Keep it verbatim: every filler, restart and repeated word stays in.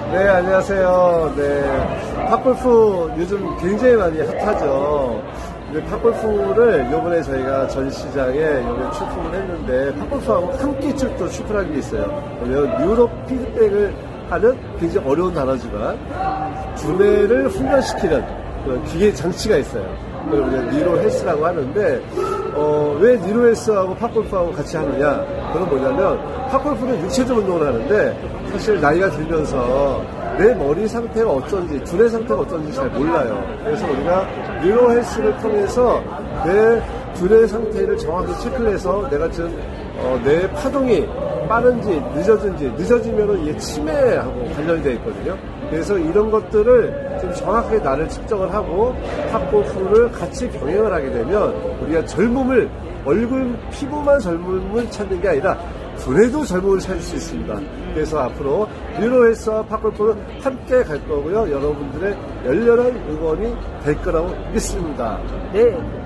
네, 안녕하세요. 네, 팝골프 요즘 굉장히 많이 핫하죠. 근데 팝골프를 요번에 저희가 전시장에 요번에 출품을 했는데, 팝골프하고 함께 또 출품한 게 있어요. 뉴로 피드백을 하는 굉장히 어려운 단어지만, 두뇌를 훈련시키는 그런 기계 장치가 있어요. 그걸 우리가 뉴로 헬스라고 하는데, 어, 왜 뉴로 헬스하고 팝골프하고 같이 하느냐? 그건 뭐냐면, 팝골프는 육체적 운동을 하는데, 사실 나이가 들면서 내 머리 상태가 어쩐지, 두뇌 상태가 어쩐지 잘 몰라요. 그래서 우리가 뉴로 헬스를 통해서 내 두뇌 상태를 정확히 체크를 해서 내가 지금 어, 내 파동이 빠른지 늦어진지, 늦어지면은 이게 치매하고 관련이 되어 있거든요. 그래서 이런 것들을 좀 정확하게 나를 측정을 하고 팝골프를 같이 병행을 하게 되면 우리가 젊음을, 얼굴 피부만 젊음을 찾는 게 아니라 두뇌도 젊음을 찾을 수 있습니다. 그래서 앞으로 뉴로 헬스와 팝골프는 함께 갈 거고요. 여러분들의 열렬한 응원이 될 거라고 믿습니다. 네.